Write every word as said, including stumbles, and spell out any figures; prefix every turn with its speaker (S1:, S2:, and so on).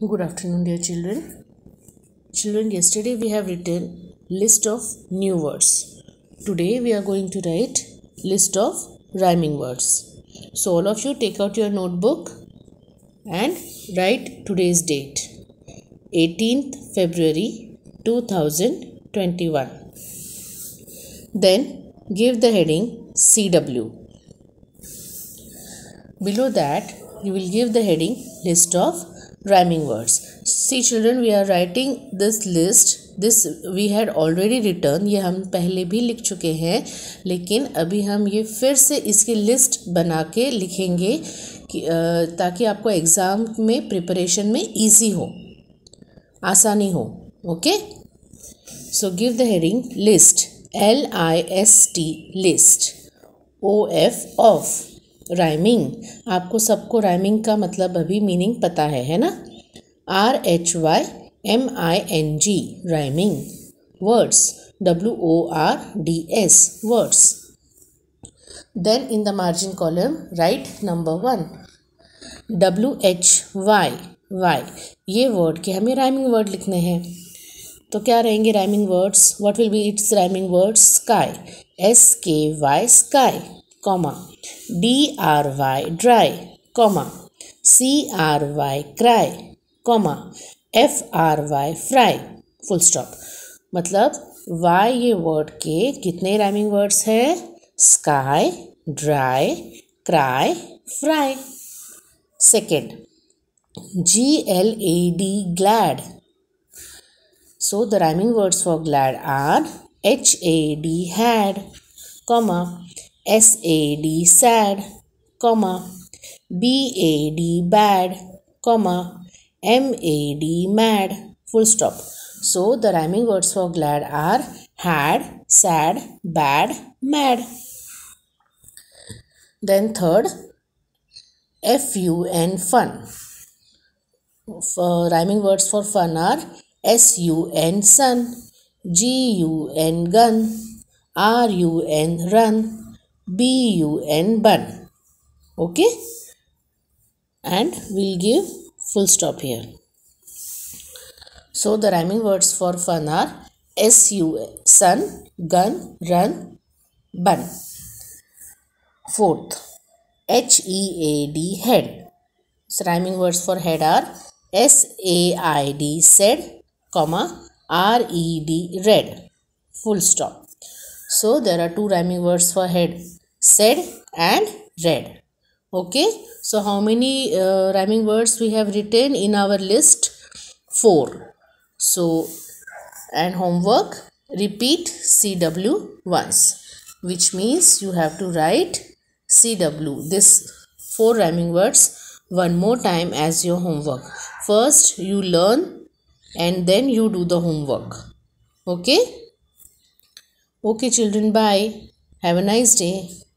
S1: Good afternoon, dear children. Children, yesterday we have written list of new words. Today we are going to write list of rhyming words. So all of you take out your notebook and write today's date, eighteenth February two thousand twenty-one. Then give the heading C W. Below that you will give the heading list of rhyming words. See children, we are writing this list. This we had already written. ये हम पहले भी लिख चुके हैं, लेकिन अभी हम ये फिर से इसकी लिस्ट बना के लिखेंगे कि ताकि आपको एग्ज़ाम में प्रिपरेशन में इजी हो, आसानी हो. Okay, so give the heading list. L I S T list. O F of. Rhyming. आपको सबको राइमिंग का मतलब अभी मीनिंग पता है है ना. R H Y M I N G rhyming. Words. W O R D S words. Then in the margin column write number one. W H Y why. ये वर्ड के हमें राइमिंग वर्ड लिखने हैं. तो क्या रहेंगे rhyming words? What will be its rhyming words? Sky. S K Y sky, comma, D R Y dry, comma, C R Y cry, comma, F R Y fry, full stop. मतलब Y ये word के कितने rhyming words है? Sky, dry, cry, fry. Second, G L A D glad. So the rhyming words for glad are H A D had, comma, S A D sad, comma, B A D bad, comma, M A D mad, full stop. So the rhyming words for glad are had, sad, bad, mad. Then third, F U N fun. For rhyming words for fun are S U N sun, G U N gun, R U N run, B U N bun. Okay, and we'll give full stop here. So the rhyming words for fun are S U sun, gun, run, bun. Fourth, H E A D head. So rhyming words for head are S A I D said, comma, R E D red, full stop. So there are two rhyming words for head, said and read. Okay, so how many uh, rhyming words we have written in our list? Four. So and homework, repeat C W once, which means you have to write C W, this four rhyming words, one more time as your homework. First you learn and then you do the homework. Okay. Okay children, bye. Have a nice day.